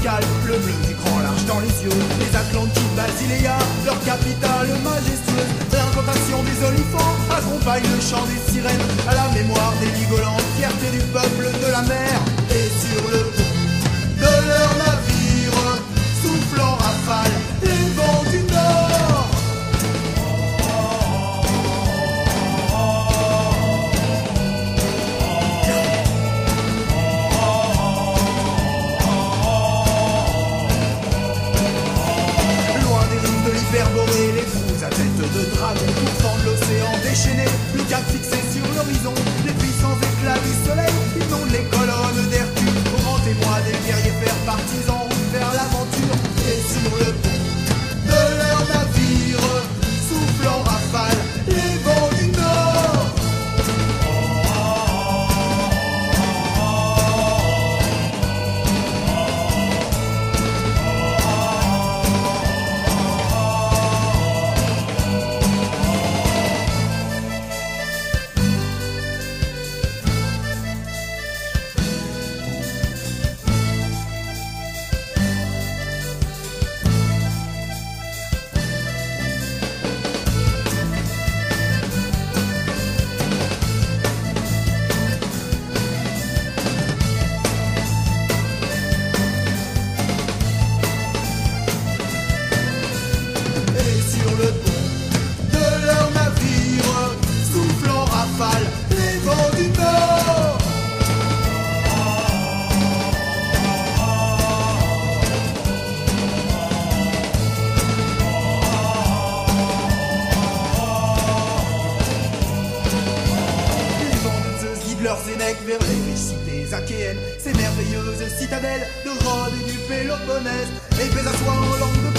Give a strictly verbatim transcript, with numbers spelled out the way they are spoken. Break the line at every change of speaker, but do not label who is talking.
verticale, le bleu du grand large dans les yeux. Les Atlantides, Basileia, leur capitale majestueuse. L'incantation des olifants accompagne le chant des sirènes, à la mémoire des Ligolantes, fierté du peuple de la mer. Et sur le pont de leur navire, soufflant rafale, les vents du nord. Loin des rives de l'hyperborée, les trous à tête de dragon pourtant de l'océan déchaîné, le cap fixé sur l'horizon, les puissants éclats du soleil inondent les colonnes d'Hercule, au grand témoin des guerriers pères partisans route vers l'aventure. Et sur le pont de leur navire, soufflant rafale, les vents du nord. Et sur le pont de leur navire, soufflant rafale, les vents du nord. Les vents de Zeus guident leurs zénèques vers les riches cités achéennes, ces merveilleuses citadelles de Rhodes et du Péloponnèse, épais à soie en langue de